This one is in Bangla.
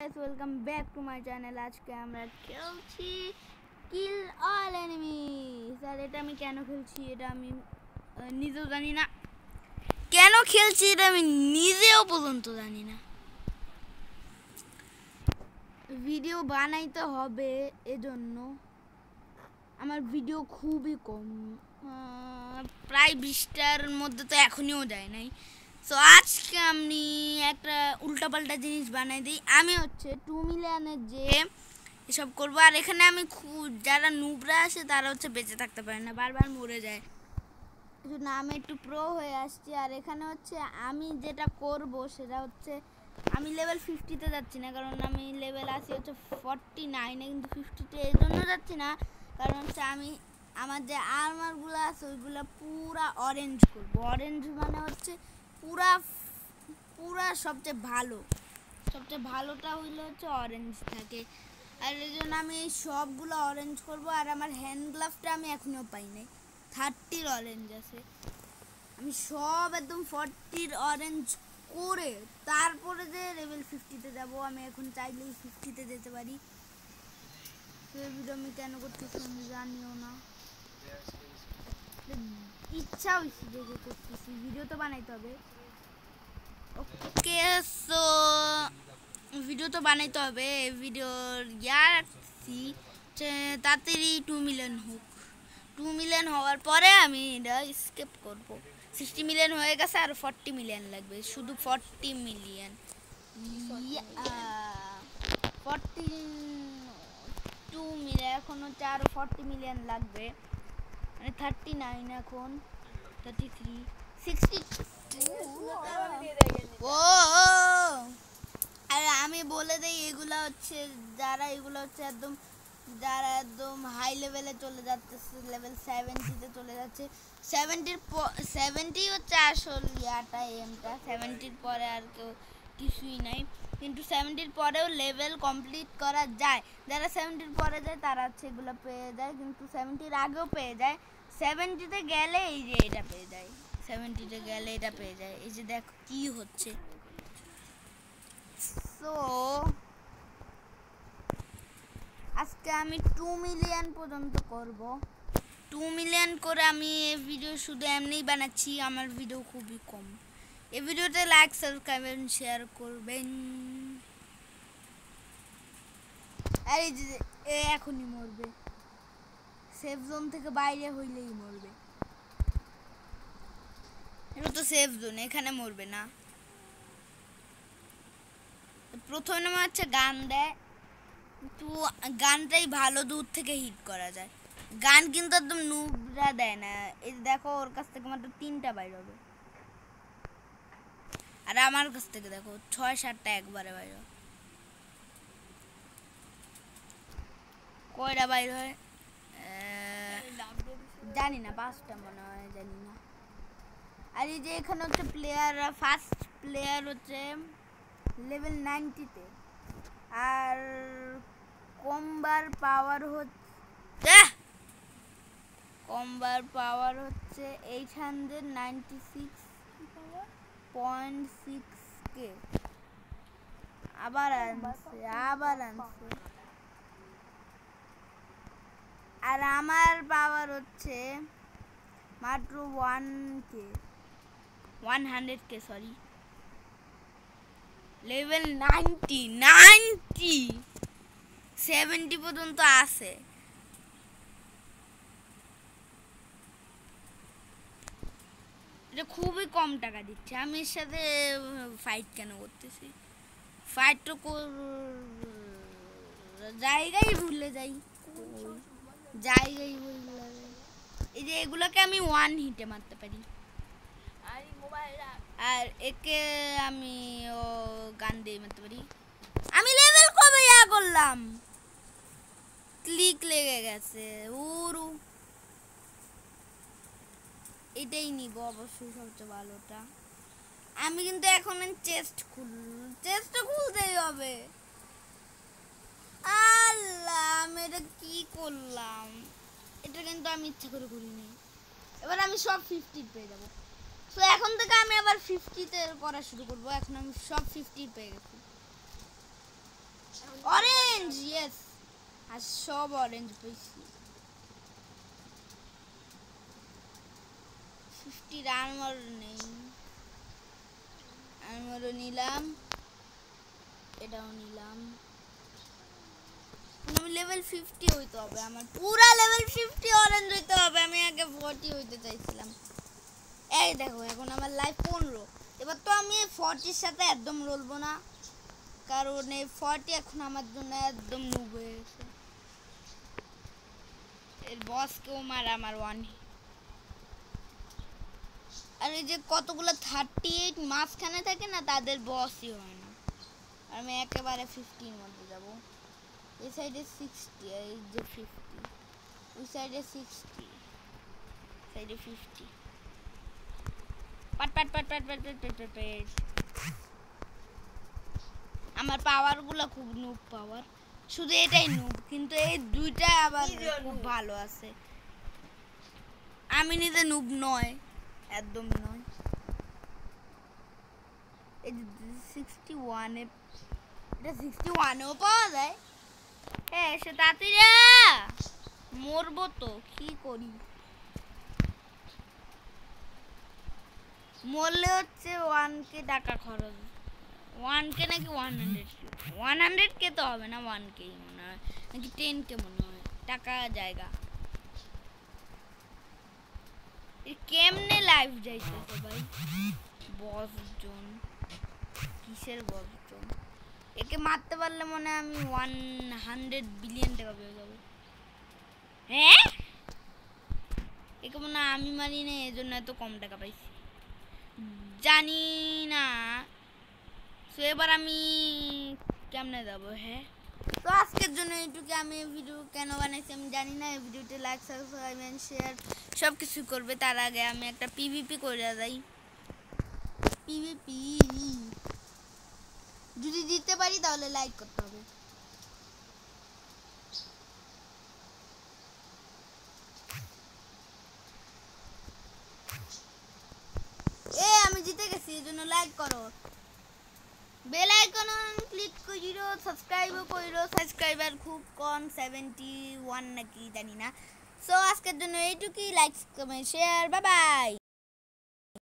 Guys, welcome back to my channel. আজকে আমরা খেলছি কিল অল এনিমিজ। আর এটা আমি কেন খেলছি এটা আমি নিজেও জানি না। কেন খেলছি এটা আমি নিজেও পর্যন্ত জানি না। ভিডিও বানাইতে হবে, এজন্য আমার ভিডিও খুবই কম, প্রায় 20টার মধ্যে তো এখনও যায় নাই। সো আজকে আমি একটা উল্টাপাল্টা জিনিস বানাই দিই। আমি হচ্ছে 2 মিলিয়নের যে এসব করবো। আর এখানে আমি যারা নুবরা আসে তারা হচ্ছে বেঁচে থাকতে পারে না, বারবার মরে যায়। না, আমি একটু প্রো হয়ে আসছি। আর এখানে হচ্ছে আমি যেটা করব সেটা হচ্ছে আমি লেভেল 50-তে যাচ্ছি না, কারণ আমি লেভেল আছি হচ্ছে 49-এ, কিন্তু 50-তে এই জন্য যাচ্ছি না কারণ হচ্ছে আমি আমার যে আর্মারগুলো আছে ওইগুলো পুরা অরেঞ্জ করবো। অরেঞ্জ মানে হচ্ছে পুরা পুরা সবচেয়ে ভালোটা হইলে হচ্ছে অরেঞ্জ থাকে। আর এই জন্য আমি এই সবগুলো অরেঞ্জ করব। আর আমার হ্যান্ড গ্লাভটা আমি এখনও পাই নাই, 30-র অরেঞ্জ আছে। আমি সব একদম 40-র অরেঞ্জ করে তারপরে যে লেভেল 50-তে যাব। আমি এখন চাইলেই 50-তে যেতে পারি। তো এই ভিডিও আমি কেন করতেছি আমি জানিও না, ইচ্ছা হয়েছে দেখে করতেছি। ভিডিও তো বানাইতে হবে। ওকে, সো ভিডিও তো বানাইতে হবে। ভিডিওর রাখছি তাড়াতাড়ি 2 মিলিয়ন হোক। 2 মিলিয়ন হওয়ার পরে আমি এটা স্কিপ করব। 60 মিলিয়ন হয়ে গেছে, আর 40 মিলিয়ন লাগবে, শুধু 40 মিলিয়ন। 2 মিলিয়ন এখন হচ্ছে আরও 40 মিলিয়ন লাগবে, মানে 39, এখন 33, 62। ও আর আমি বলে দেই, এগুলা হচ্ছে যারা একদম হাই লেভেলে চলে যাচ্ছে, লেভেল 70-তে চলে যাচ্ছে। 70 হচ্ছে আসল এমটা। 70-র পরে আর কেউ কিছুই নাই, কিন্তু 70-র পরেও লেভেল কমপ্লিট করা যায়। যারা 70-র পরে যায় তারা হচ্ছে এগুলো পেয়ে যায়, কিন্তু 70-র আগেও পেয়ে যায়। 70-তে গেলে এই যে এটা পেয়ে যায়, 70-তে গেলে এটা পেয়ে যায়। এই যে দেখো কি হচ্ছে। সো আজকে আমি 2 মিলিয়ন পর্যন্ত করব। 2 মিলিয়ন করে আমি এই ভিডিও শুধু এমনিই বানাচ্ছি, আমার ভিডিও খুবই কম। এই ভিডিওতে লাইক, সাবস্ক্রাইব এবং শেয়ার করবেন। আর এই যে এখনই মরবে, সেফ জোন থেকে বাইরে হইলেই মরবে। এটা তো সেফ জোন, এখানে মরবে না। প্রথমে আমার হচ্ছে গান দেয়, কিন্তু গানটাই ভালো, দূর থেকে হিট করা যায়। গান কিন্তু একদম নুবরা দেয় না। এই দেখো, ওর কাছ থেকে মাত্র 3টা বাইর হবে, আর আমার কাছ থেকে দেখো 6-7টা একবারে বাইর হয়। কয়টা বাইর হয় জানি না, 5টা মনে হয়, জানি না। আর এই যে এখানে হচ্ছে ফার্স্ট প্লেয়ার হচ্ছে লেভেল 90-তে, আর কম্বার পাওয়ার হচ্ছে 896.6K। আবার আনছে। আর আমার পাওয়ার হচ্ছে মাত্র 100K, সরি, লেভেল 90 70 পর্যন্ত আছে। এটা খুবই কম টাকা দিচ্ছে। আমি এর সাথে ফাইট কেন করতেছি? ফাইট তো জায়গায় ভুলে যাই, এই যে এগুলোকে আমি 1 হিটে মারতে পারি। আর একে আমি গান দিয়ে মারতে পারি। আমি লেভেল কবে করলাম? ক্লিক লেগে গেছে। এটাই নিব অবশ্যই, সবচেয়ে ভালোটা। আমি কিন্তু এখন চেস্টটা খুলতেই হবে। আল্লাহ, আমি এটা কি করলাম? এটা কিন্তু আমি ইচ্ছা করে করিনি। এবার আমি সব 50 পেয়ে যাবো। তো এখন থেকে আমি আবার 50-তে করা শুরু করবো। এখন আমি সব 50 পেয়ে গেছি। অরেঞ্জ ইয়েস আর সব অরেঞ্জ পেয়েছি 50 আর্মার নেই আর্মারও নিলাম এটাও নিলাম আমি লেভেল 50 হইতে হবে আমার পুরা লেভেল 50 অরেঞ্জ হইতে হবে আমি আগে 40 হইতে চাইছিলাম এই দেখো এখন আমার লাইফ 15 এবার তো আমি 40 এর সাথে একদম লড়বো না কারণ এই 40 এখন আমার জন্য একদম নুব হয়ে গেছে এর বস কেও মার আমার ওয়ান আর এই যে কতগুলো 38 মাঝখানে থাকে না তাদের বসই হয় না আর আমি একেবারে 50 এর মধ্যে যাব এই সাইডে 60 এই যে 50 ওই সাইডে 60 সাইডে 50 পাট পাট পাট পাট পাট পাট পাট পাট আমার পাওয়ারগুলো খুব নুব পাওয়ার শুধু এটাই নুব কিন্তু এই দুইটা আবার খুব ভালো আছে আমি নিজে নুব নয় একদম নয় এই 61 এ এটা 61 এও পাওয়া যায় হ্যাঁ সে তাড়াতাড়ি মরবো তো কি করি মরলে হচ্ছে 1k টাকা খরচ 1k নাকি 100k তো হবে না 1k মনে হয় নাকি 10k মনে হয় টাকা জায়গা কেমনে লাইভ যাইতেছে ভাই বস জোন কিসের বস জোন একে মারতে পারলে মনে আমি 100 বিলিয়ন টাকা পেয়ে যাবো হ্যাঁ একে মনে আমি মারি না এজন্য এত কম টাকা পাইছি জানি না তো এবার আমি কেমনে যাবো হ্যাঁ তো আজকের জন্য এইটুকু আমি ভিডিও কেন বানাইছি আমি জানি না এই ভিডিওতে লাইক সাবস্ক্রাইব এন্ড শেয়ার সব কিছু করবে তার আগে আমি একটা পিভিপি করে যাই পিভিপি যদি জিততে পারি তাহলে লাইক করতে হবে আমি জিতে গেছি এজন্য লাইক করো বেল আইকন ক্লিক কইরো সাবস্ক্রাইবও কইরো সাবস্ক্রাইবার খুব কম 71 নাকি জানি না সো আজকের জন্য এইটুকুই like comment share bye by